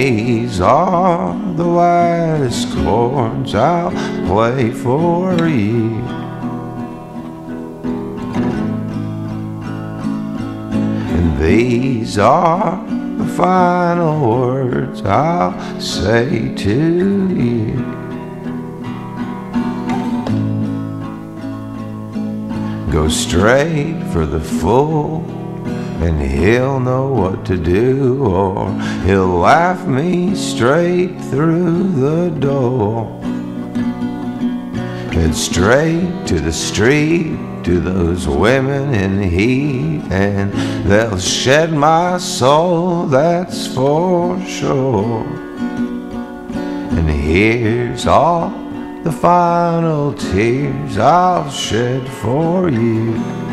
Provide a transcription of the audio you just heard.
these are the last chords I'll play for you. And these are the final words I'll say to you. Go straight for the fool, and he'll know what to do, or he'll laugh me straight through the door. Head straight to the street, to those women in heat, and they'll shed my soul, that's for sure. And here's all the final tears I'll shed for you.